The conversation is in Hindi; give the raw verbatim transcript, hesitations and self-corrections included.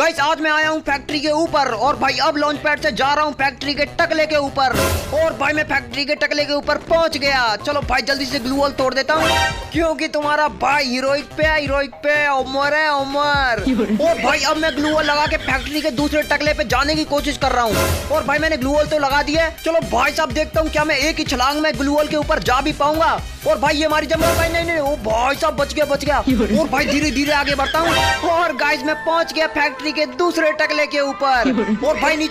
गाइस आज मैं आया हूँ फैक्ट्री के ऊपर और भाई अब लॉन्च पैड से जा रहा हूँ फैक्ट्री के टकले के ऊपर। और भाई मैं फैक्ट्री के टकले के ऊपर पहुँच गया। चलो भाई जल्दी से ग्लू वॉल तोड़ देता हूँ क्योंकि तुम्हारा भाई हीरोइक पे हीरोइक पे उमर है उमर। और भाई अब मैं ग्लू वॉल लगा के फैक्ट्री के दूसरे टकले पे जाने की कोशिश कर रहा हूँ। और भाई मैंने ग्लू वॉल तो लगा दिया है। चलो भाई साहब देखता हूँ क्या मैं एक ही छलांग में ग्लू वॉल के ऊपर जा भी पाऊंगा। और भाई ये हमारी जम भाई नहीं नहीं ओ भाई साहब बच गया बच गया। और भाई धीरे धीरे आगे बढ़ता हूँ और गाइस मैं पहुंच गया फैक्ट्री के दूसरे टकले के ऊपर। और भाई